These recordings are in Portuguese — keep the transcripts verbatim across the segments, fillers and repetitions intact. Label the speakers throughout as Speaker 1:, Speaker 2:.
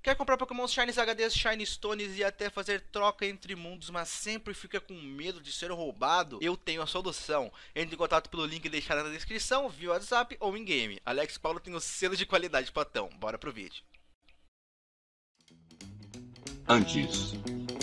Speaker 1: Quer comprar Pokémon Shinies, H Ds, Shiny Stones e até fazer troca entre mundos, mas sempre fica com medo de ser roubado? Eu tenho a solução. Entre em contato pelo link deixado na descrição, via WhatsApp ou em game. Alex Paulo tem o selo de qualidade patão. Bora pro vídeo.
Speaker 2: Antes.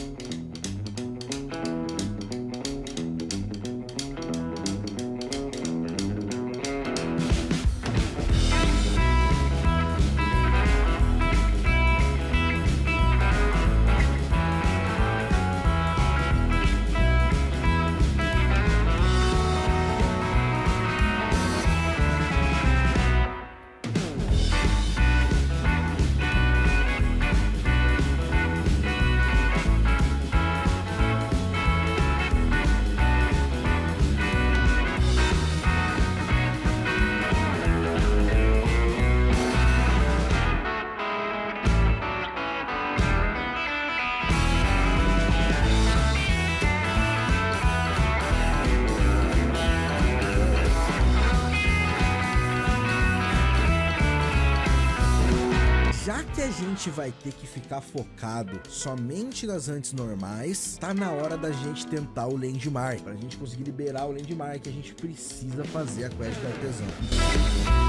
Speaker 3: Já que a gente vai ter que ficar focado somente nas hunts normais, tá na hora da gente tentar o Landmark, pra gente conseguir liberar o Landmark, a gente precisa fazer a quest do artesão.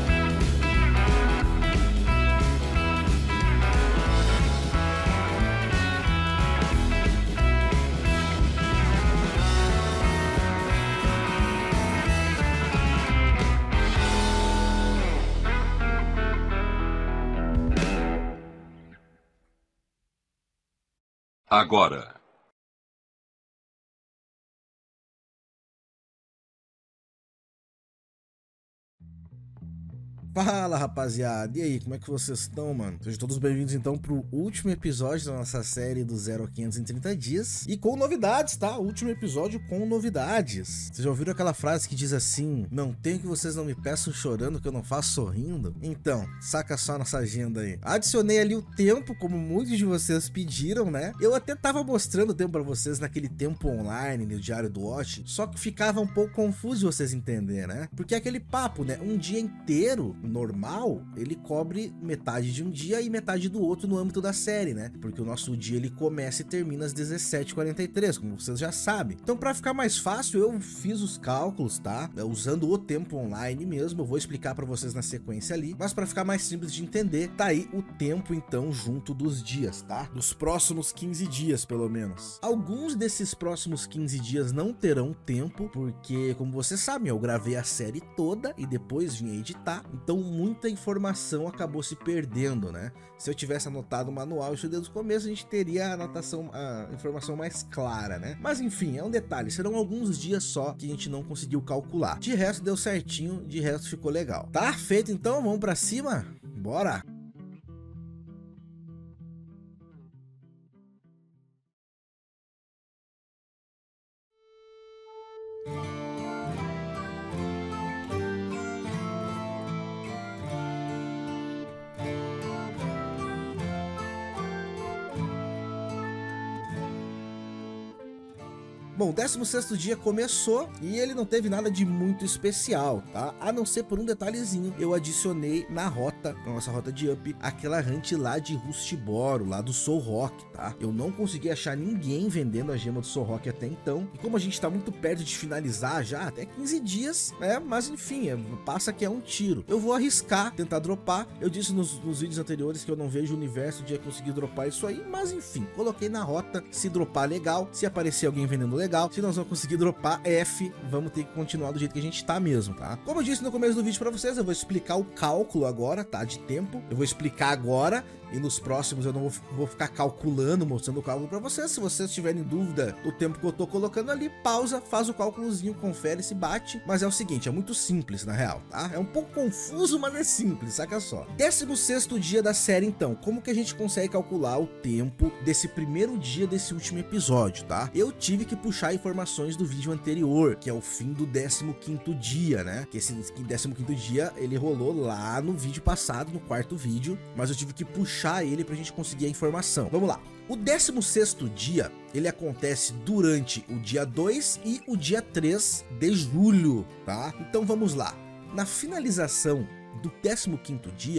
Speaker 2: Agora.
Speaker 3: Fala, rapaziada, e aí, como é que vocês estão, mano? Sejam todos bem-vindos então pro último episódio da nossa série do zero a quinhentos em trinta dias, e com novidades, tá? Último episódio com novidades. Vocês já ouviram aquela frase que diz assim: não tem que vocês não me peçam chorando que eu não faço sorrindo? Então, saca só nossa agenda aí. Adicionei ali o tempo, como muitos de vocês pediram, né? Eu até tava mostrando o tempo pra vocês naquele tempo online, no Diário do Watch, só que ficava um pouco confuso de vocês entenderem, né? Porque é aquele papo, né? Um dia inteiro normal, ele cobre metade de um dia e metade do outro no âmbito da série, né? Porque o nosso dia ele começa e termina às dezessete e quarenta e três, como vocês já sabem. Então, para ficar mais fácil, eu fiz os cálculos, tá? Usando o tempo online mesmo, eu vou explicar para vocês na sequência ali, mas para ficar mais simples de entender, tá aí o tempo então junto dos dias, tá? Dos próximos quinze dias, pelo menos. Alguns desses próximos quinze dias não terão tempo, porque, como vocês sabem, eu gravei a série toda e depois vim editar, então muita informação acabou se perdendo, né? Se eu tivesse anotado o manual isso desde o começo, a gente teria a anotação, a informação mais clara, né? Mas enfim, é um detalhe, serão alguns dias só que a gente não conseguiu calcular. De resto deu certinho, de resto ficou legal. Tá feito então, vamos pra cima? Bora! Bom, o décimo sexto dia começou e ele não teve nada de muito especial, tá? A não ser por um detalhezinho, eu adicionei na rota, na nossa rota de up, aquela hunt lá de Rustiboro, lá do Solrock, tá? Eu não consegui achar ninguém vendendo a gema do Solrock até então, e como a gente tá muito perto de finalizar já, até quinze dias, né? Mas enfim, é, passa que é um tiro. Eu vou arriscar, tentar dropar. Eu disse nos, nos vídeos anteriores que eu não vejo o universo de conseguir dropar isso aí, mas enfim, coloquei na rota. Se dropar, legal. Se aparecer alguém vendendo, legal. Se nós não conseguir dropar, F, vamos ter que continuar do jeito que a gente tá mesmo, tá? Como eu disse no começo do vídeo pra vocês, eu vou explicar o cálculo agora, tá? De tempo. Eu vou explicar agora e nos próximos eu não vou, vou ficar calculando, mostrando o cálculo pra vocês. Se vocês tiverem dúvida do tempo que eu tô colocando ali, pausa, faz o cálculozinho, confere se bate. Mas é o seguinte, é muito simples na real, tá? É um pouco confuso, mas é simples, saca só. décimo sexto dia da série então, como que a gente consegue calcular o tempo desse primeiro dia desse último episódio, tá? Eu tive que puxar informações do vídeo anterior, que é o fim do décimo quinto dia, né? Que esse décimo quinto dia, ele rolou lá no vídeo passado, no quarto vídeo, mas eu tive que puxar ele pra gente conseguir a informação. Vamos lá. O décimo sexto dia, ele acontece durante o dia dois e o dia três de julho, tá? Então vamos lá. Na finalização do décimo quinto dia,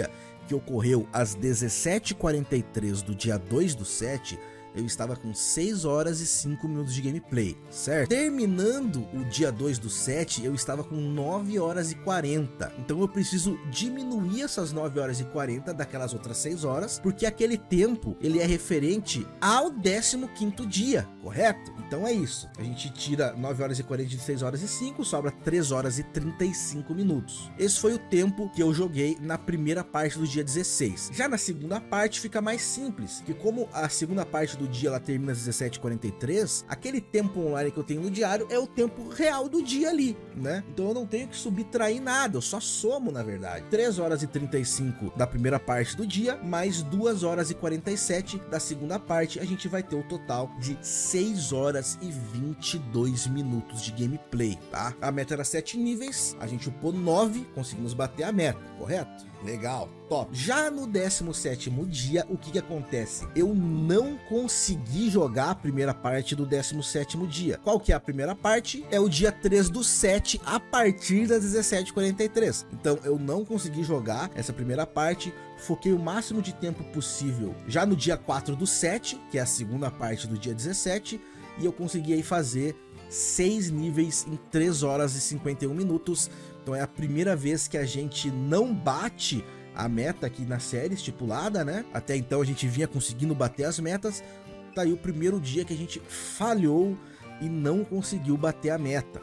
Speaker 3: que ocorreu às dezessete e quarenta e três do dia dois do sete, eu estava com seis horas e cinco minutos de gameplay, certo? Terminando o dia dois do sete, eu estava com nove horas e quarenta. Então eu preciso diminuir essas nove horas e quarenta daquelas outras seis horas, porque aquele tempo, ele é referente ao décimo quinto dia, correto? Então é isso. A gente tira nove horas e quarenta de seis horas e cinco, sobra três horas e trinta e cinco minutos. Esse foi o tempo que eu joguei na primeira parte do dia dezesseis. Já na segunda parte fica mais simples, que como a segunda parte do dia ela termina às dezessete e quarenta e três, aquele tempo online que eu tenho no diário é o tempo real do dia ali, né? Então eu não tenho que subtrair nada, eu só somo na verdade. três horas e trinta e cinco da primeira parte do dia, mais duas horas e quarenta e sete da segunda parte, a gente vai ter o total de seis horas e vinte e dois minutos de gameplay, tá? A meta era sete níveis, a gente upou nove, conseguimos bater a meta, correto? Legal, top. Já no décimo sétimo dia, o que que acontece? Eu não consegui jogar a primeira parte do décimo sétimo dia. Qual que é a primeira parte? É o dia três do sete, a partir das dezessete e quarenta e três. Então eu não consegui jogar essa primeira parte, foquei o máximo de tempo possível já no dia quatro do sete, que é a segunda parte do dia dezessete, e eu consegui aí fazer seis níveis em três horas e cinquenta e um minutos. Então é a primeira vez que a gente não bate a meta aqui na série estipulada, né? Até então a gente vinha conseguindo bater as metas. Tá aí o primeiro dia que a gente falhou e não conseguiu bater a meta.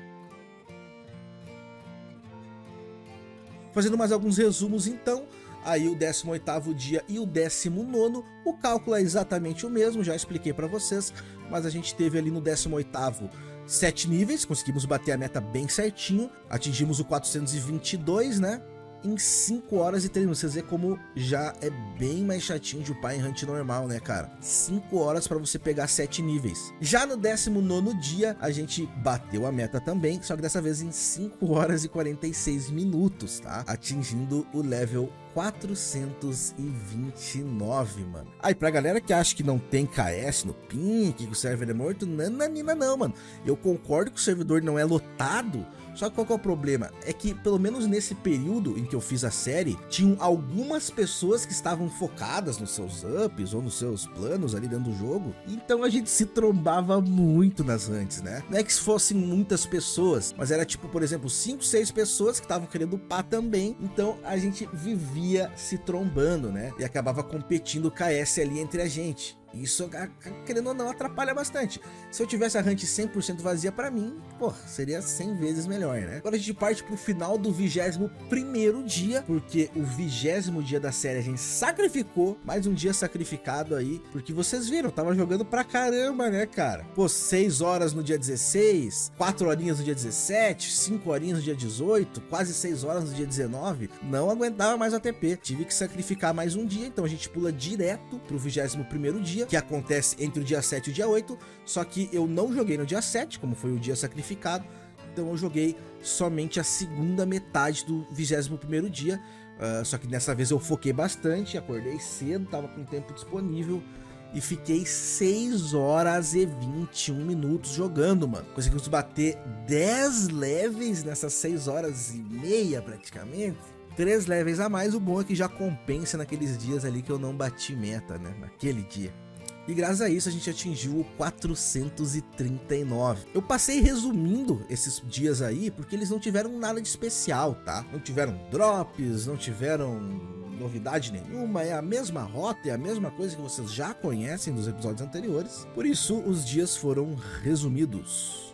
Speaker 3: Fazendo mais alguns resumos então. Aí o décimo oitavo dia e o décimo nono, o cálculo é exatamente o mesmo, já expliquei para vocês, mas a gente teve ali no décimo oitavo sete níveis, conseguimos bater a meta bem certinho, atingimos o quatrocentos e vinte e dois, né? Em cinco horas e três minutos. Vocês veem como já é bem mais chatinho de upar em hunt normal, né, cara? cinco horas para você pegar sete níveis. Já no décimo nono dia, a gente bateu a meta também, só que dessa vez em cinco horas e quarenta e seis minutos, tá? Atingindo o level quatrocentos e vinte e nove, mano. Aí, pra galera que acha que não tem K S no Pink, que o server é morto, nananina não, mano. Eu concordo que o servidor não é lotado, só que qual que é o problema? É que, pelo menos nesse período em que eu fiz a série, tinham algumas pessoas que estavam focadas nos seus ups ou nos seus planos ali dentro do jogo, então a gente se trombava muito nas hunts, né? Não é que fossem muitas pessoas, mas era tipo, por exemplo, cinco, seis pessoas que estavam querendo upar também, então a gente vivia se trombando, né? E acabava competindo K S ali entre a gente. Isso, querendo ou não, atrapalha bastante. Se eu tivesse a hunt cem por cento vazia pra mim, pô, seria cem vezes melhor, né? Agora a gente parte pro final do vigésimo primeiro dia, porque o vigésimo dia da série a gente sacrificou, mais um dia sacrificado aí, porque vocês viram, tava jogando pra caramba, né, cara? Pô, seis horas no dia dezesseis, quatro horinhas no dia dezessete, cinco horinhas no dia dezoito, quase seis horas no dia dezenove, não aguentava mais a T P, tive que sacrificar mais um dia, então a gente pula direto pro vigésimo primeiro dia, que acontece entre o dia sete e o dia oito, só que eu não joguei no dia sete, como foi o dia sacrificado, então eu joguei somente a segunda metade do vigésimo primeiro dia, uh, só que dessa vez eu foquei bastante, acordei cedo, tava com tempo disponível e fiquei seis horas e vinte e um minutos jogando, mano. Conseguimos bater dez levels nessas seis horas e meia praticamente. Três levels a mais, o bom é que já compensa naqueles dias ali que eu não bati meta, né, naquele dia. E graças a isso a gente atingiu o quatrocentos e trinta e nove. Eu passei resumindo esses dias aí porque eles não tiveram nada de especial, tá? Não tiveram drops, não tiveram novidade nenhuma, é a mesma rota, é a mesma coisa que vocês já conhecem dos episódios anteriores. Por isso os dias foram resumidos.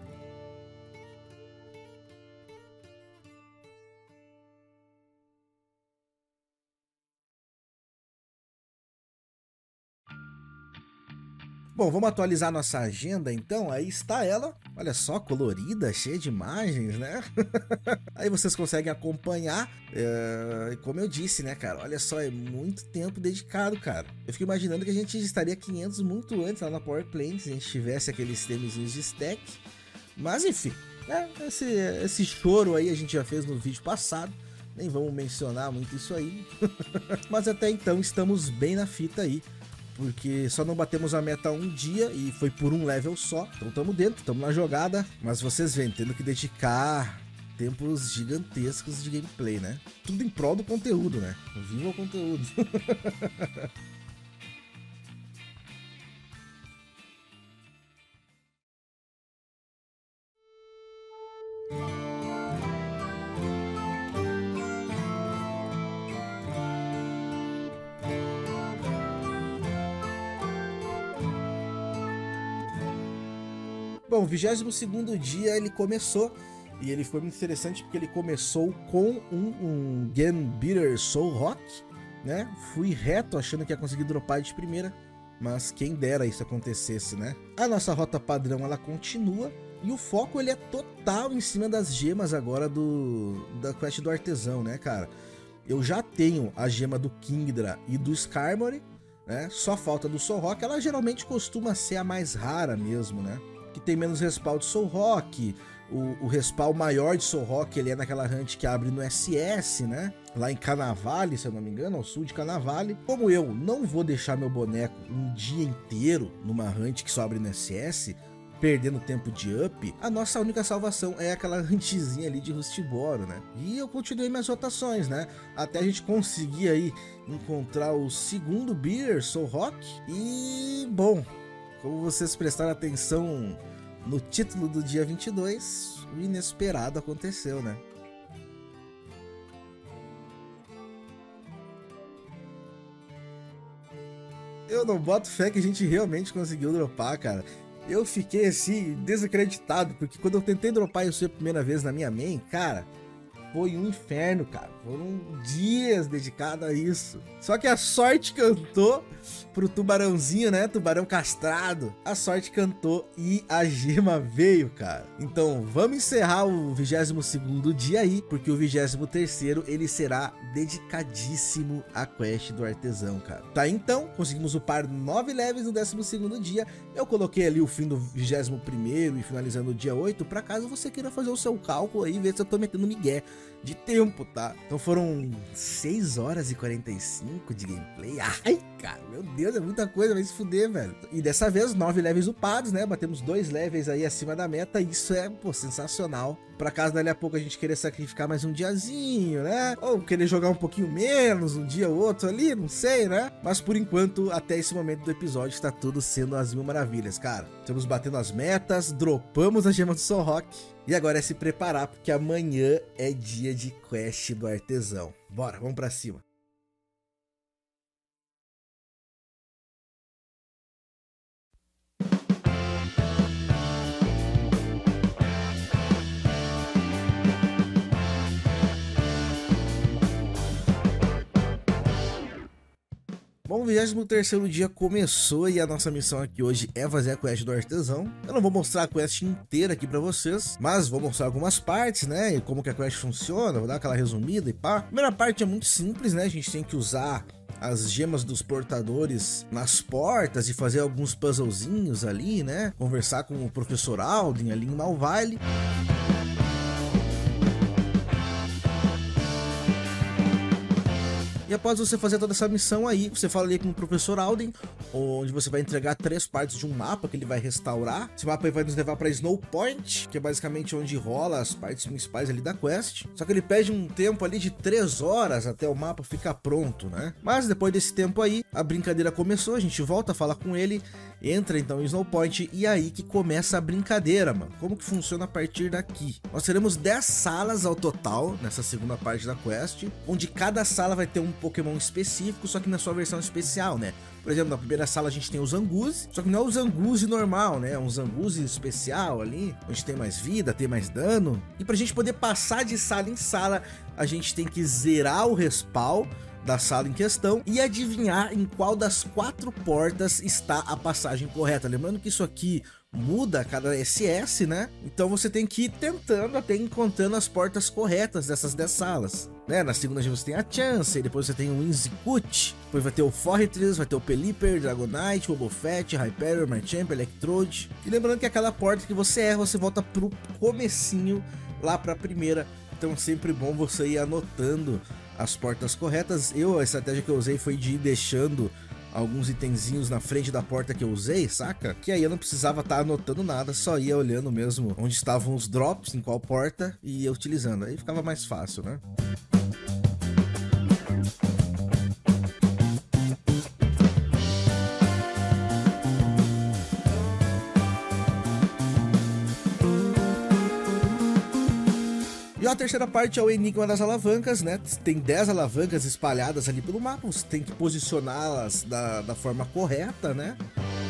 Speaker 3: Bom, vamos atualizar nossa agenda então, aí está ela, olha só, colorida, cheia de imagens, né? Aí vocês conseguem acompanhar, é, como eu disse, né, cara, olha só, é muito tempo dedicado, cara. Eu fico imaginando que a gente estaria quinhentos muito antes lá na Power Plane, se a gente tivesse aqueles temezinhos de stack, mas enfim, né, esse, esse choro aí a gente já fez no vídeo passado, nem vamos mencionar muito isso aí, mas até então estamos bem na fita aí. Porque só não batemos a meta um dia e foi por um level só. Então estamos dentro, estamos na jogada. Mas vocês veem, tendo que dedicar tempos gigantescos de gameplay, né? Tudo em prol do conteúdo, né? Viva o conteúdo. Bom, o vigésimo segundo dia ele começou, e ele foi muito interessante porque ele começou com um, um Game Beater Soul Rock, né? Fui reto achando que ia conseguir dropar de primeira, mas quem dera isso acontecesse, né? A nossa rota padrão ela continua, e o foco ele é total em cima das gemas agora do da quest do artesão, né, cara? Eu já tenho a gema do Kingdra e do Skarmory, né? Só falta do Soul Rock, ela geralmente costuma ser a mais rara mesmo, né? Que tem menos respawn de Soul Rock. O, o respawn maior de Soul Rock ele é naquela hunt que abre no S S, né? Lá em Canavale, se eu não me engano, ao sul de Canavale. Como eu não vou deixar meu boneco um dia inteiro numa hunt que só abre no S S, perdendo tempo de up, a nossa única salvação é aquela huntzinha ali de Rustiboro, né? E eu continuei minhas rotações, né? Até a gente conseguir aí encontrar o segundo Beer Soul Rock. E, bom, como vocês prestaram atenção no título do dia vinte e dois, o inesperado aconteceu, né? Eu não boto fé que a gente realmente conseguiu dropar, cara. Eu fiquei assim, desacreditado, porque quando eu tentei dropar isso a primeira vez na minha main, cara, foi um inferno, cara. Foram dias dedicados a isso. Só que a sorte cantou pro tubarãozinho, né? Tubarão castrado. A sorte cantou e a gema veio, cara. Então, vamos encerrar o vigésimo segundo dia aí, porque o vigésimo terceiro ele será dedicadíssimo à quest do artesão, cara. Tá, então, conseguimos upar nove levels no décimo segundo dia. Eu coloquei ali o fim do vigésimo primeiro e finalizando o dia oito, pra caso você queira fazer o seu cálculo aí e ver se eu tô metendo migué de tempo, tá? Então foram seis horas e quarenta e cinco de gameplay. Ai, cara, meu Deus, é muita coisa, vai se fuder, velho. E dessa vez, nove levels upados, né? Batemos dois levels aí acima da meta. Isso é, pô, sensacional. Pra caso dali a pouco a gente querer sacrificar mais um diazinho, né? Ou querer jogar um pouquinho menos, um dia ou outro ali, não sei, né? Mas por enquanto, até esse momento do episódio, está tudo sendo as mil maravilhas, cara. Estamos batendo as metas, dropamos a gema do Soul Rock. E agora é se preparar, porque amanhã é dia de quest do artesão. Bora, vamos pra cima. Bom, o vigésimo terceiro dia começou e a nossa missão aqui hoje é fazer a quest do artesão. Eu não vou mostrar a quest inteira aqui pra vocês, mas vou mostrar algumas partes, né, e como que a quest funciona, vou dar aquela resumida e pá. A primeira parte é muito simples, né, a gente tem que usar as gemas dos portadores nas portas e fazer alguns puzzlezinhos ali, né, conversar com o professor Alden ali em Malvale. E após você fazer toda essa missão aí, você fala ali com o professor Alden, onde você vai entregar três partes de um mapa que ele vai restaurar. Esse mapa aí vai nos levar para Snow Point, que é basicamente onde rola as partes principais ali da quest. Só que ele pede um tempo ali de três horas até o mapa ficar pronto, né? Mas depois desse tempo aí, a brincadeira começou, a gente volta a falar com ele, entra então em Snow Point e aí que começa a brincadeira, mano. Como que funciona a partir daqui? Nós teremos dez salas ao total nessa segunda parte da quest, onde cada sala vai ter um Pokémon específico, só que na sua versão especial, né? Por exemplo, na primeira sala a gente tem o Zangoose, só que não é o Zangoose normal, né? É um Zangoose especial ali, onde tem mais vida, tem mais dano. E pra gente poder passar de sala em sala, a gente tem que zerar o respawn da sala em questão e adivinhar em qual das quatro portas está a passagem correta. Lembrando que isso aqui muda a cada S S, né? Então você tem que ir tentando até encontrando as portas corretas dessas dez salas, né? Na segunda você tem a Chance, depois você tem o Whimsicott, depois vai ter o Forretress, vai ter o Pelipper, Dragonite, Wobbuffet, Hyperior, Marchamp, Electrode. E lembrando que aquela porta que você erra, você volta pro comecinho, lá pra primeira. Então é sempre bom você ir anotando as portas corretas. Eu, a estratégia que eu usei foi de ir deixando alguns itenzinhos na frente da porta que eu usei, saca? Que aí eu não precisava estar anotando nada, só ia olhando mesmo onde estavam os drops, em qual porta, e ia utilizando. Aí ficava mais fácil, né? E a terceira parte é o enigma das alavancas, né? Tem dez alavancas espalhadas ali pelo mapa, você tem que posicioná-las da, da forma correta, né?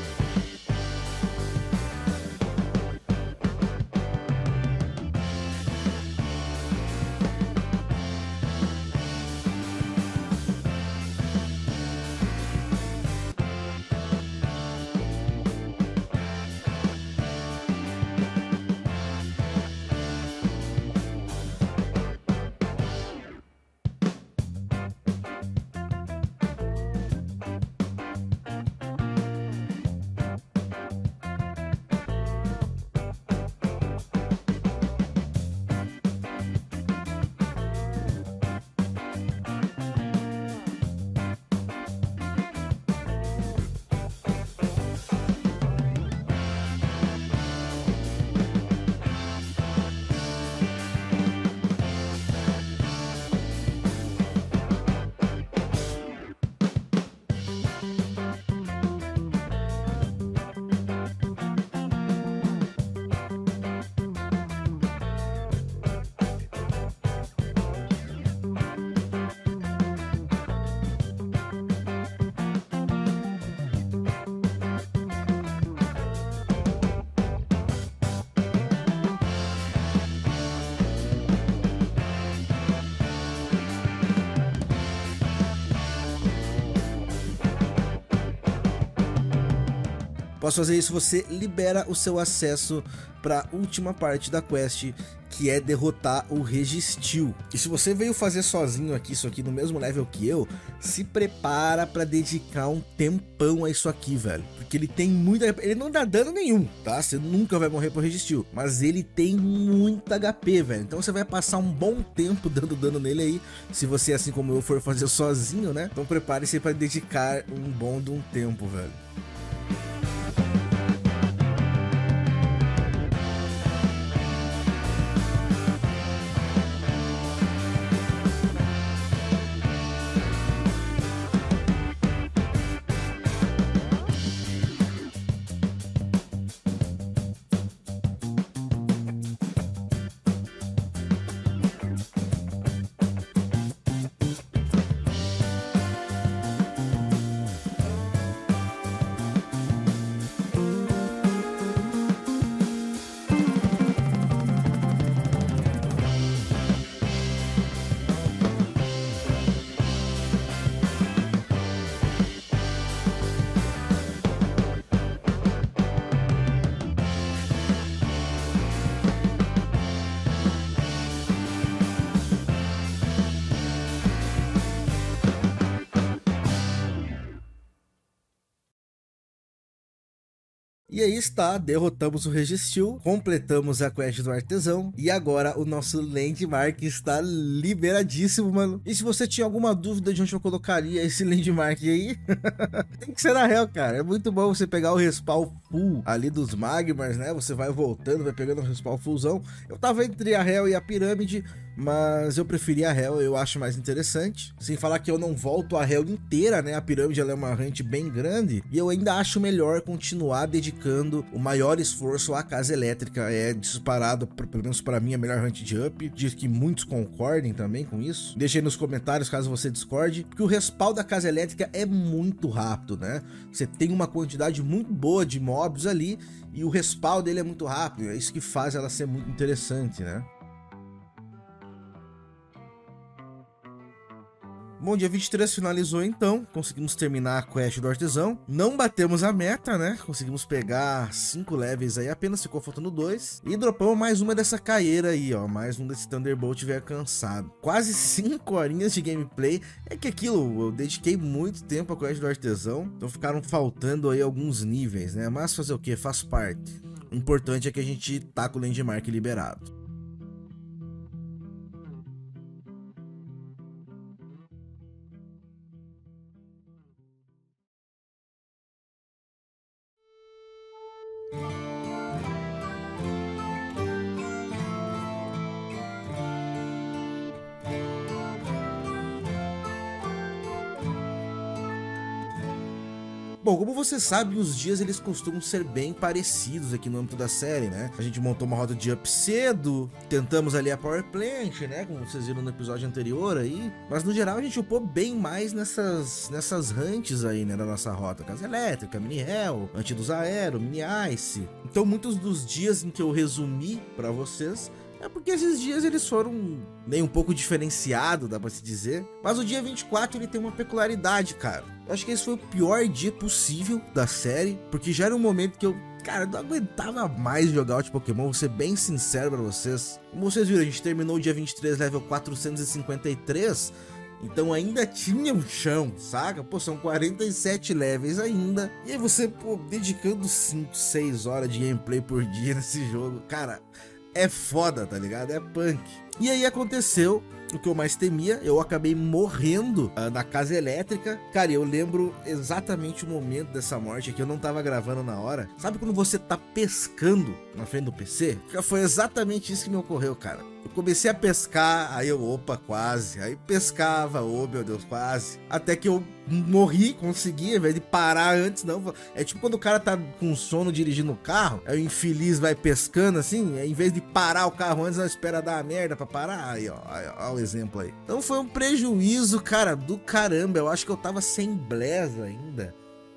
Speaker 3: Após fazer isso, você libera o seu acesso para a última parte da quest, que é derrotar o Registil. E se você veio fazer sozinho aqui, isso aqui no mesmo level que eu, se prepara para dedicar um tempão a isso aqui, velho. Porque ele tem muita... ele não dá dano nenhum, tá? Você nunca vai morrer pro Registil, mas ele tem muito H P, velho. Então você vai passar um bom tempo dando dano nele aí, se você, assim como eu, for fazer sozinho, né? Então prepare-se para dedicar um bom de um tempo, velho. E aí está, derrotamos o Registil, completamos a quest do artesão e agora o nosso landmark está liberadíssimo, mano. E se você tinha alguma dúvida de onde eu colocaria esse landmark aí, tem que ser na real, cara. É muito bom você pegar o respawn full ali dos magmas, né? Você vai voltando, vai pegando o respawn fullzão. Eu tava entre a Hell e a pirâmide, mas eu preferi a Hell, eu acho mais interessante. Sem falar que eu não volto a Hell inteira, né? A pirâmide ela é uma hunt bem grande e eu ainda acho melhor continuar dedicando o maior esforço à casa elétrica. É disparado, pelo menos para mim, a melhor hunt de up. Diz que muitos concordem também com isso. Deixe aí nos comentários caso você discorde, porque o respawn da casa elétrica é muito rápido, né? Você tem uma quantidade muito boa de mobs ali e o respawn dele é muito rápido. É isso que faz ela ser muito interessante, né? Bom, dia vinte e três finalizou então, conseguimos terminar a quest do artesão, não batemos a meta, né, conseguimos pegar cinco levels aí, apenas ficou faltando dois, e dropamos mais uma dessa caeira aí, ó, mais um desse Thunderbolt velho cansado. Quase cinco horinhas de gameplay, é que aquilo, eu dediquei muito tempo à quest do artesão, então ficaram faltando aí alguns níveis, né, mas fazer o que? Faz parte. O importante é que a gente tá com o landmark liberado. Bom, como você sabe, os dias eles costumam ser bem parecidos aqui no âmbito da série, né? A gente montou uma rota de up cedo, tentamos ali a Power Plant, né? Como vocês viram no episódio anterior aí. Mas no geral a gente upou bem mais nessas, nessas hunts aí, né? Da nossa rota. Casa Elétrica, Mini Hell, Anti dos Aero, Mini Ice. Então muitos dos dias em que eu resumi pra vocês é porque esses dias eles foram nem um pouco diferenciados, dá pra se dizer. Mas o dia vinte e quatro ele tem uma peculiaridade, cara. Eu acho que esse foi o pior dia possível da série, porque já era um momento que eu, cara, não aguentava mais jogar o Pokémon, vou ser bem sincero pra vocês. Como vocês viram, a gente terminou o dia vinte e três level quatrocentos e cinquenta e três, então ainda tinha um chão, saca? Pô, são quarenta e sete levels ainda. E aí você, pô, dedicando cinco, seis horas de gameplay por dia nesse jogo, cara, é foda, tá ligado? É punk. E aí aconteceu o que eu mais temia, eu acabei morrendo uh, na casa elétrica. Cara, eu lembro exatamente o momento dessa morte aqui, eu não tava gravando na hora. Sabe quando você tá pescando na frente do P C? Foi exatamente isso que me ocorreu, cara. Eu comecei a pescar, aí eu, opa, quase. Aí pescava, oh meu Deus, quase. Até que eu morri, consegui, ao invés de parar antes, não. É tipo quando o cara tá com sono dirigindo o carro, aí o infeliz vai pescando assim, em vez de parar o carro antes, não espera dar a merda pra parar. Aí, ó, aí, ó, ó o exemplo aí. Então foi um prejuízo, cara, do caramba. Eu acho que eu tava sem Blaze ainda.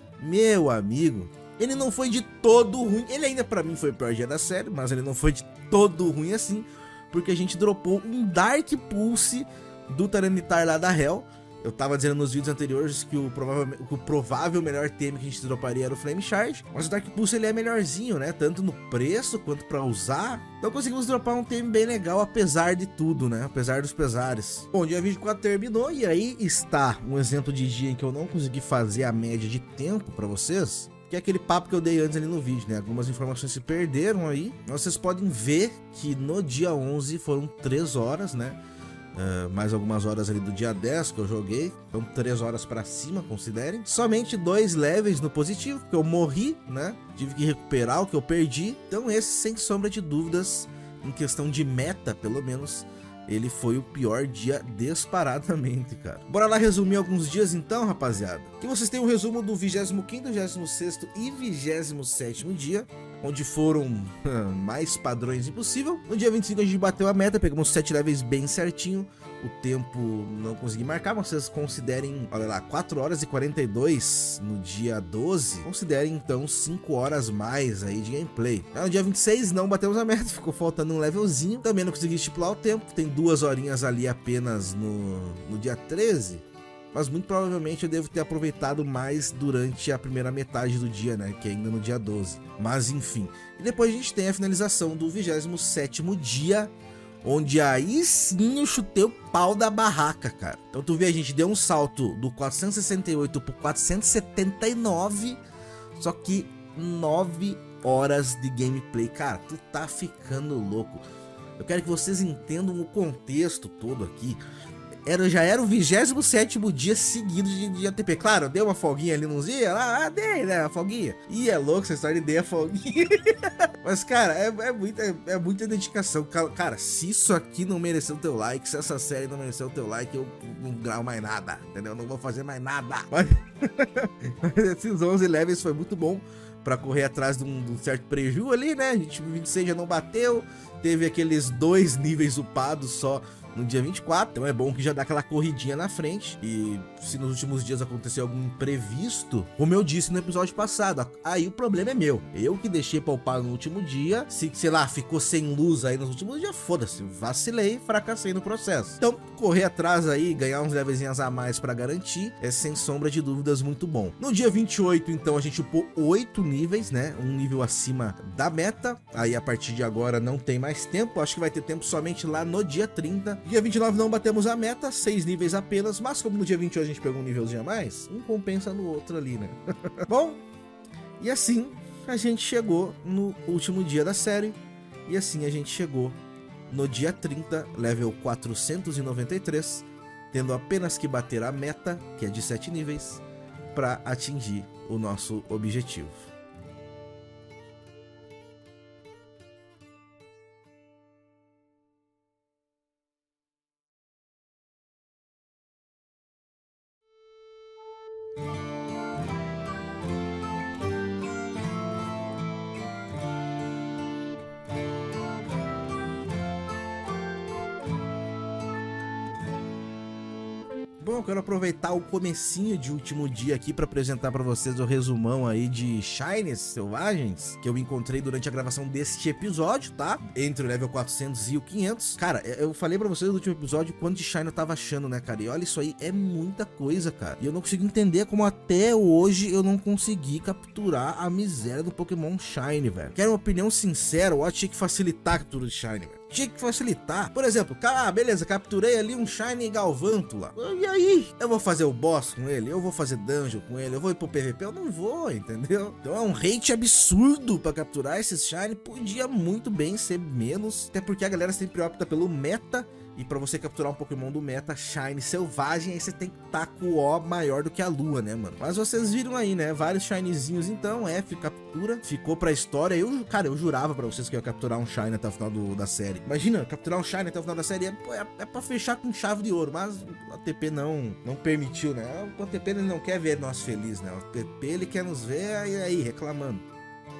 Speaker 3: Meu amigo, ele não foi de todo ruim. Ele ainda pra mim foi o pior dia da série, mas ele não foi de todo ruim assim, porque a gente dropou um Dark Pulse do Tyranitar lá da Hell. Eu tava dizendo nos vídeos anteriores que o provável, o provável melhor tema que a gente droparia era o Flame Charge, mas o Dark Pulse ele é melhorzinho, né? Tanto no preço quanto pra usar. Então conseguimos dropar um tema bem legal, apesar de tudo, né? Apesar dos pesares. Bom, dia vinte e quatro terminou e aí está um exemplo de dia em que eu não consegui fazer a média de tempo pra vocês. Que é aquele papo que eu dei antes ali no vídeo, né? Algumas informações se perderam aí. Vocês podem ver que no dia onze foram três horas, né? Uh, mais algumas horas ali do dia dez que eu joguei. Então três horas pra cima, considerem. Somente dois levels no positivo, porque eu morri, né? Tive que recuperar o que eu perdi. Então esse, sem sombra de dúvidas, em questão de meta, pelo menos, ele foi o pior dia disparadamente, cara. Bora lá resumir alguns dias então, rapaziada. Aqui vocês têm um resumo do vigésimo quinto, vigésimo sexto e vigésimo sétimo dia, onde foram mais padrões impossível. No dia vinte e cinco a gente bateu a meta, pegamos sete levels bem certinho. O tempo não consegui marcar, mas vocês considerem, olha lá, quatro horas e quarenta e dois no dia doze. Considerem então cinco horas mais aí de gameplay. No dia vinte e seis não batemos a meta, ficou faltando um levelzinho. Também não consegui estipular o tempo, tem duas horinhas ali apenas no, no dia treze. Mas muito provavelmente eu devo ter aproveitado mais durante a primeira metade do dia, né? Que é ainda no dia doze. Mas enfim. E depois a gente tem a finalização do vigésimo sétimo dia, onde aí sim eu chutei o pau da barraca, cara. Então tu vê, a gente deu um salto do quatrocentos e sessenta e oito pro quatrocentos e setenta e nove. Só que nove horas de gameplay. Cara, tu tá ficando louco. Eu quero que vocês entendam o contexto todo aqui. Era, já era o vigésimo sétimo dia seguido de, de A T P. Claro, eu dei uma folguinha ali nos dias. Ah, dei, né? A folguinha. Ih, é louco essa história de dei a folguinha. Mas, cara, é, é, muita, é, é muita dedicação. Cara, se isso aqui não mereceu o teu like, se essa série não mereceu o teu like, eu não gravo mais nada, entendeu? Eu não vou fazer mais nada. Mas, esses onze levels foi muito bom pra correr atrás de um, de um certo preju ali, né? A gente vinte e seis já não bateu. Teve aqueles dois níveis upados só no dia vinte e quatro, então é bom que já dá aquela corridinha na frente. E se nos últimos dias aconteceu algum imprevisto, como eu disse no episódio passado, aí o problema é meu. Eu que deixei pra upar no último dia, se, sei lá, ficou sem luz aí nos últimos dias, foda-se, vacilei, fracassei no processo. Então, correr atrás aí, ganhar uns levezinhas a mais pra garantir, é sem sombra de dúvidas muito bom. No dia vinte e oito, então, a gente upou oito níveis, né? Um nível acima da meta. Aí, a partir de agora, não tem mais tempo. Acho que vai ter tempo somente lá no dia trinta. Dia vinte e nove não batemos a meta, seis níveis apenas, mas como no dia vinte e oito a gente pegou um nívelzinho a mais, um compensa no outro ali, né? Bom, e assim a gente chegou no último dia da série, e assim a gente chegou no dia trinta, level quatrocentos e noventa e três, tendo apenas que bater a meta, que é de sete níveis, para atingir o nosso objetivo. Bom, eu quero aproveitar o comecinho de último dia aqui pra apresentar pra vocês o resumão aí de Shinies selvagens que eu encontrei durante a gravação deste episódio, tá? Entre o level quatrocentos e o quinhentos. Cara, eu falei pra vocês no último episódio quanto de Shine eu tava achando, né, cara? E olha, isso aí é muita coisa, cara. E eu não consigo entender como até hoje eu não consegui capturar a miséria do Pokémon Shine, velho. Quero uma opinião sincera, eu acho que tinha que facilitar a captura de Shine, velho. Tinha que facilitar. Por exemplo, ah, beleza, capturei ali um Shiny Galvantula. E aí? Eu vou fazer o boss com ele? Eu vou fazer dungeon com ele? Eu vou ir pro P V P? Eu não vou, entendeu? Então é um hate absurdo pra capturar esses Shiny. Podia muito bem ser menos. Até porque a galera sempre opta pelo meta. E pra você capturar um Pokémon do meta Shine selvagem, aí você tem que estar com o O maior do que a lua, né, mano? Mas vocês viram aí, né? Vários Shinezinhos, então, F captura, ficou pra história. Eu, cara, eu jurava pra vocês que eu ia capturar um Shine até o final do, da série. Imagina, capturar um Shine até o final da série é, é, é pra fechar com chave de ouro, mas o A T P não, não permitiu, né? O A T P ele não quer ver nós felizes, né? O A T P ele quer nos ver aí, aí reclamando.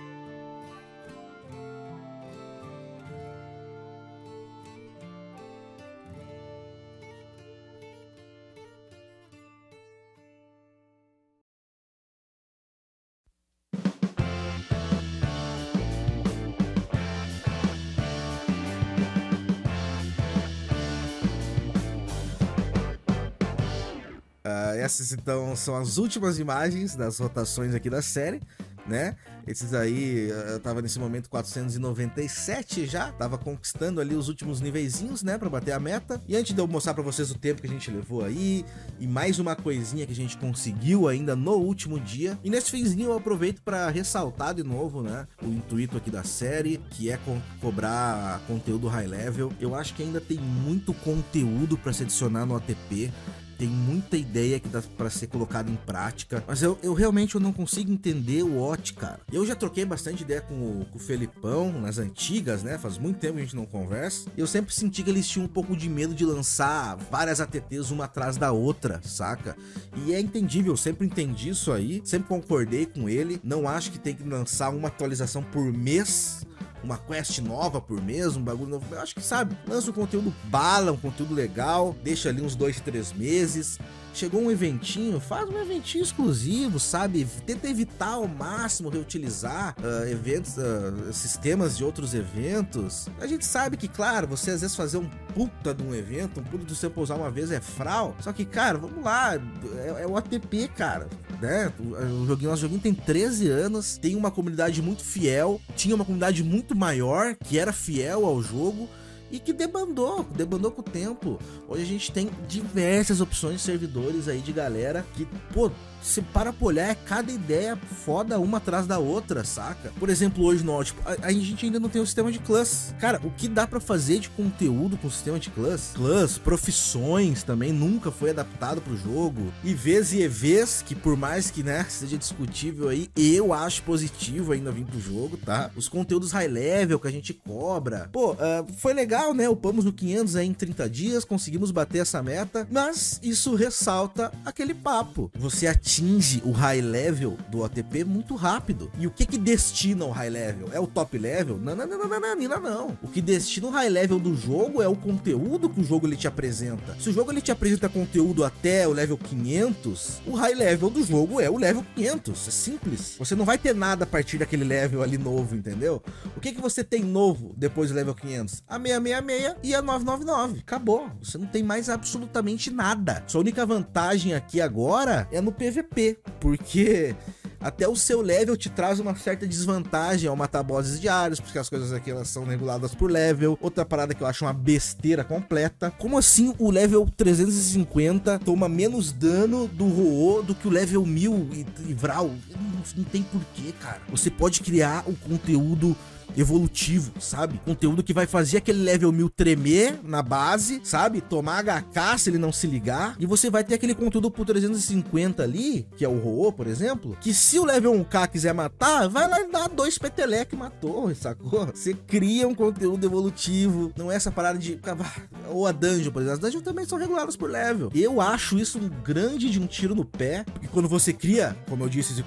Speaker 3: Uh, essas então são as últimas imagens das rotações aqui da série, né? Esses aí, eu tava nesse momento quatrocentos e noventa e sete já, tava conquistando ali os últimos niveizinhos, né, pra bater a meta. E antes de eu mostrar pra vocês o tempo que a gente levou aí, e mais uma coisinha que a gente conseguiu ainda no último dia. E nesse finzinho eu aproveito pra ressaltar de novo, né, o intuito aqui da série, que é co cobrar conteúdo high level. Eu acho que ainda tem muito conteúdo pra se adicionar no A T P. Tem muita ideia que dá pra ser colocada em prática, mas eu, eu realmente eu não consigo entender o O T, cara. Eu já troquei bastante ideia com o, com o Felipão nas antigas, né? Faz muito tempo que a gente não conversa. Eu sempre senti que eles tinham um pouco de medo de lançar várias A T Ts uma atrás da outra, saca? E é entendível, eu sempre entendi isso aí, sempre concordei com ele. Não acho que tem que lançar uma atualização por mês, uma quest nova por mês, um bagulho novo. Eu acho que, sabe, lança um conteúdo bala, um conteúdo legal, deixa ali uns dois, três meses. Chegou um eventinho, faz um eventinho exclusivo, sabe? Tenta evitar ao máximo reutilizar uh, eventos, uh, sistemas de outros eventos. A gente sabe que, claro, você às vezes fazer um puta de um evento, um puta de você pousar uma vez é frau. Só que, cara, vamos lá, é, é o A T P, cara, né? O, o joguinho, nosso joguinho tem treze anos, tem uma comunidade muito fiel, tinha uma comunidade muito maior que era fiel ao jogo. E que debandou, debandou com o tempo. Hoje a gente tem diversas opções de servidores aí de galera que, pô, se para pra olhar, é cada ideia foda uma atrás da outra, saca? Por exemplo, hoje no tipo, a, a gente ainda não tem o sistema de class. Cara, o que dá pra fazer de conteúdo com o sistema de class? Class, profissões também, nunca foi adaptado pro jogo. I Vs e E Vs, que por mais que, né, seja discutível aí, eu acho positivo ainda vir pro jogo, tá? Os conteúdos high level que a gente cobra. Pô, uh, foi legal, né? Upamos no quinhentos aí em trinta dias, conseguimos bater essa meta, mas isso ressalta aquele papo. Você atinge atinge o high level do A T P muito rápido. E o que que destina o high level? É o top level? Não, não, não, não, não, não, não, não. O que destina o high level do jogo é o conteúdo que o jogo ele te apresenta. Se o jogo ele te apresenta conteúdo até o level quinhentos, o high level do jogo é o level quinhentos. É simples. Você não vai ter nada a partir daquele level ali novo, entendeu? O que que você tem novo depois do level quinhentos? A seiscentos e sessenta e seis e a novecentos e noventa e nove. Acabou. Você não tem mais absolutamente nada. Sua única vantagem aqui agora é no P V P, porque até o seu level te traz uma certa desvantagem ao matar bosses diários, porque as coisas aqui elas são reguladas por level. Outra parada que eu acho uma besteira completa: como assim o level trezentos e cinquenta toma menos dano do Ho-Oh do que o level mil e, e Vral? Não, não tem porquê, cara. Você pode criar o conteúdo evolutivo, sabe? Conteúdo que vai fazer aquele level mil tremer na base, sabe? Tomar H K se ele não se ligar. E você vai ter aquele conteúdo pro trezentos e cinquenta ali, que é o Ho-Oh, por exemplo, que se o level um K quiser matar, vai lá e dá dois peteleque e matou, sacou? Você cria um conteúdo evolutivo. Não é essa parada de... Ou a dungeon, por exemplo. As dungeons também são reguladas por level. Eu acho isso um grande de um tiro no pé, porque quando você cria, como eu disse, esse conteúdo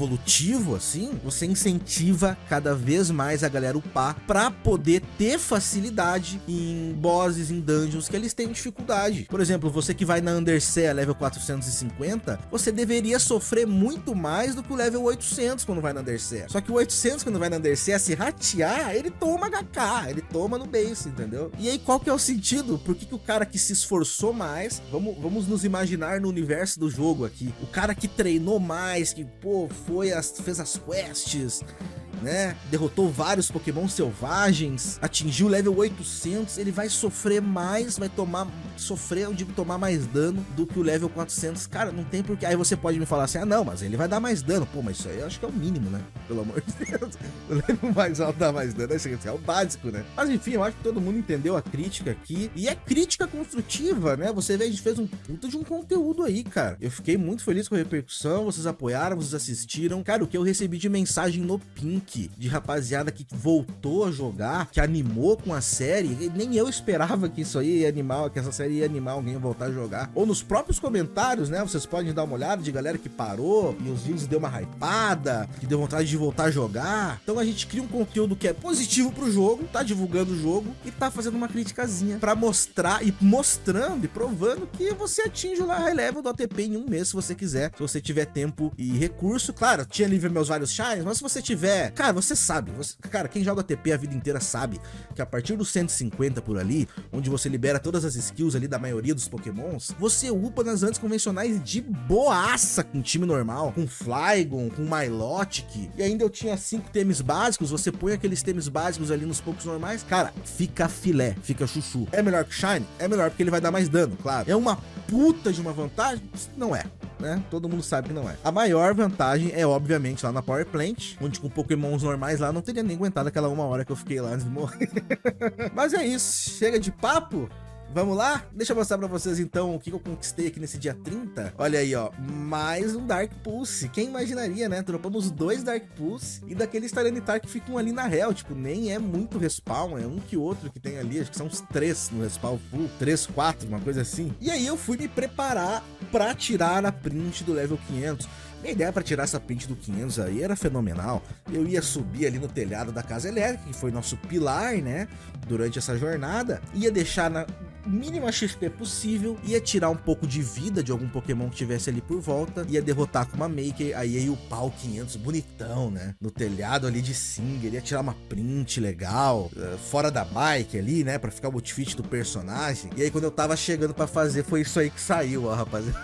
Speaker 3: evolutivo, assim, você incentiva cada vez mais a galera upar pra poder ter facilidade em bosses, em dungeons que eles têm dificuldade. Por exemplo, você que vai na Undersea level quatrocentos e cinquenta, você deveria sofrer muito mais do que o level oitocentos quando vai na Undersea. Só que o oitocentos quando vai na Undersea, se ratear, ele toma H K, ele toma no base, entendeu? E aí qual que é o sentido? Por que que o cara que se esforçou mais, vamos, vamos nos imaginar no universo do jogo aqui, o cara que treinou mais, que pô, foi as, fez as quests, né, derrotou vários Pokémon selvagens, atingiu o level oitocentos, ele vai sofrer mais, vai tomar, sofrer, eu digo tomar mais dano do que o level quatrocentos, cara, não tem porquê. Aí você pode me falar assim, ah não, mas ele vai dar mais dano, pô, mas isso aí eu acho que é o mínimo, né, pelo amor de Deus, o level mais alto dá mais dano, isso é o básico, né, mas enfim, eu acho que todo mundo entendeu a crítica aqui, e é crítica construtiva, né, você vê, a gente fez um puta de um conteúdo aí, cara, eu fiquei muito feliz com a repercussão, vocês apoiaram, vocês assistiram, cara, o que eu recebi de mensagem no Pink, de rapaziada que voltou a jogar, que animou com a série, nem eu esperava que isso aí ia animar, que essa série ia animar alguém a voltar a jogar, ou nos próprios comentários, né, vocês podem dar uma olhada de galera que parou, e os vídeos deu uma hypada, que deu vontade de voltar a jogar. Então a gente cria um conteúdo que é positivo pro jogo, tá divulgando o jogo, e tá fazendo uma criticazinha, pra mostrar, e mostrando, e provando que você atinge o high level do A T P em um mês, se você quiser, se você tiver tempo e recurso. Claro, tinha ali meus vários shines, mas se você tiver, cara, você sabe, você, cara, quem joga A T P a vida inteira sabe que a partir dos cento e cinquenta por ali, onde você libera todas as skills ali da maioria dos Pokémons, você upa nas hunts convencionais de boaça com time normal, com Flygon, com Milotic, e ainda eu tinha cinco temes básicos, você põe aqueles temes básicos ali nos poucos normais, cara, fica filé, fica chuchu. É melhor que Shine? É melhor porque ele vai dar mais dano, claro. É uma puta de uma vantagem? Não é. Né? Todo mundo sabe que não é. A maior vantagem é, obviamente, lá na Power Plant, onde com Pokémons normais lá não teria nem aguentado aquela uma hora que eu fiquei lá antes de morrer. Mas é isso, chega de papo. Vamos lá? Deixa eu mostrar pra vocês então o que eu conquistei aqui nesse dia trinta. Olha aí, ó, mais um Dark Pulse. Quem imaginaria, né? Dropamos dois Dark Pulse e daqueles Tyranitar que ficam ali na Hell. Tipo, nem é muito respawn, é um que outro que tem ali. Acho que são uns três no respawn full. Três, quatro, uma coisa assim. E aí eu fui me preparar pra tirar a print do level quinhentos. Minha ideia para tirar essa print do quinhentos aí era fenomenal. Eu ia subir ali no telhado da casa elétrica, que foi nosso pilar, né, durante essa jornada, ia deixar na mínima X P possível, ia tirar um pouco de vida de algum Pokémon que tivesse ali por volta, ia derrotar com uma Maker, aí ia upar o quinhentos bonitão, né, no telhado ali de Singer, ia tirar uma print legal, fora da bike ali, né, pra ficar o outfit do personagem. E aí quando eu tava chegando pra fazer, foi isso aí que saiu, ó, rapaziada.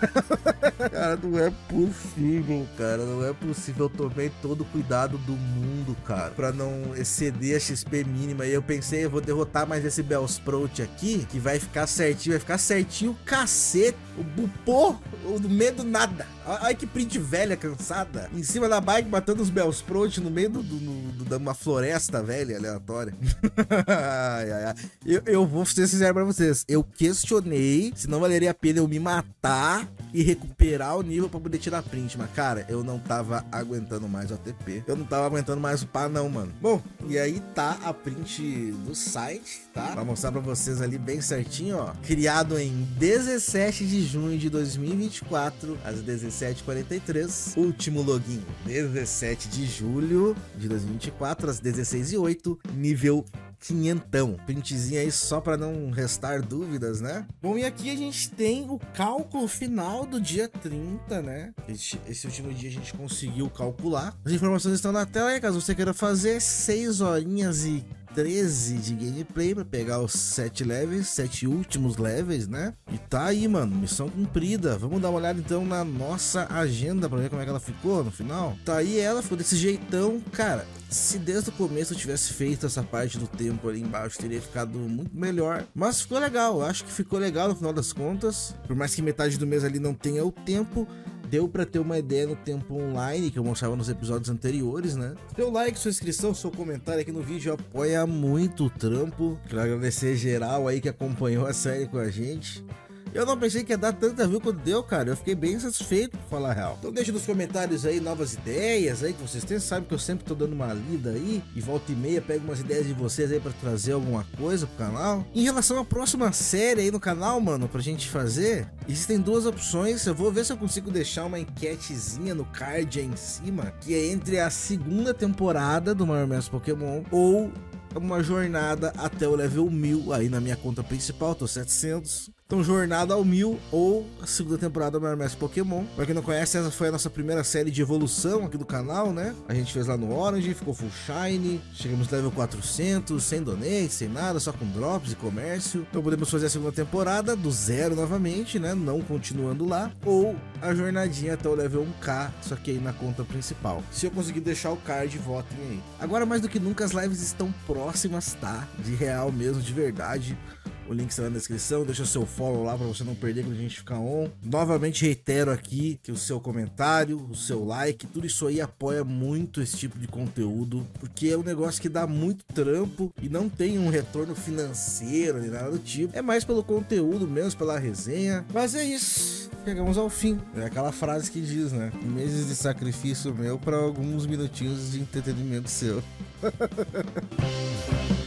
Speaker 3: Cara, não é possível, cara, não é possível. Eu tomei todo o cuidado do mundo, cara, pra não exceder a X P mínima. E eu pensei, eu vou derrotar mais esse Bellsprout aqui, que vai ficar certinho, vai ficar certinho, cacete, o bupô, o do meio do nada. Ai, que print velha, cansada, em cima da bike, matando os Bellsprout no meio do, do, do, de uma floresta velha, aleatória. Ai, ai, ai. Eu, eu vou ser sincero pra vocês, eu questionei se não valeria a pena eu me matar e recuperar o nível pra poder tirar print, mas cara, eu não tava aguentando mais o A T P, eu não tava aguentando mais o pá não, mano. Bom, e aí tá a print do site, tá? Pra mostrar pra vocês ali bem certinho, ó. Criado em dezessete de junho de dois mil e vinte e quatro, às dezessete e quarenta e três. Último login, dezessete de julho de dois mil e vinte e quatro, às dezesseis e oito, nível quinhentão. Printzinho aí só para não restar dúvidas, né? Bom, e aqui a gente tem o cálculo final do dia trinta, né? Esse, esse último dia a gente conseguiu calcular. As informações estão na tela aí, caso você queira fazer. seis horinhas e treze de gameplay pra pegar os sete levels, sete últimos levels, né? E tá aí, mano, missão cumprida. Vamos dar uma olhada então na nossa agenda pra ver como é que ela ficou no final. Tá aí ela, ficou desse jeitão, cara. Se desde o começo eu tivesse feito essa parte do tempo ali embaixo, teria ficado muito melhor. Mas ficou legal, eu acho que ficou legal no final das contas. Por mais que metade do mês ali não tenha o tempo, deu pra ter uma ideia no tempo online que eu mostrava nos episódios anteriores, né? Seu like, sua inscrição, seu comentário aqui no vídeo apoia muito o trampo. Quero agradecer geral aí que acompanhou a série com a gente. Eu não pensei que ia dar tanta view quanto deu, cara. Eu fiquei bem satisfeito, pra falar a real. Então deixa nos comentários aí novas ideias aí que vocês têm. Sabe que eu sempre tô dando uma lida aí, e volta e meia pego umas ideias de vocês aí pra trazer alguma coisa pro canal. Em relação à próxima série aí no canal, mano, pra gente fazer, existem duas opções. Eu vou ver se eu consigo deixar uma enquetezinha no card aí em cima, que é entre a segunda temporada do Maior Mestre Pokémon ou uma jornada até o level mil aí na minha conta principal, tô setecentos. Então, jornada ao mil ou a segunda temporada do Maior Mestre Pokémon. Pra quem não conhece, essa foi a nossa primeira série de evolução aqui do canal, né? A gente fez lá no Orange, ficou full shine, chegamos no level quatrocentos, sem donate, sem nada, só com drops e comércio. Então podemos fazer a segunda temporada do zero novamente, né? Não continuando lá. Ou a jornadinha até o level um K, só que aí na conta principal. Se eu conseguir deixar o card, votem aí. Agora, mais do que nunca, as lives estão próximas, tá? De real mesmo, de verdade. O link está na descrição, deixa seu follow lá para você não perder quando a gente ficar on. Novamente reitero aqui que o seu comentário, o seu like, tudo isso aí apoia muito esse tipo de conteúdo, porque é um negócio que dá muito trampo e não tem um retorno financeiro nem nada do tipo. É mais pelo conteúdo mesmo, pela resenha. Mas é isso, chegamos ao fim. É aquela frase que diz, né? Meses de sacrifício meu para alguns minutinhos de entretenimento seu.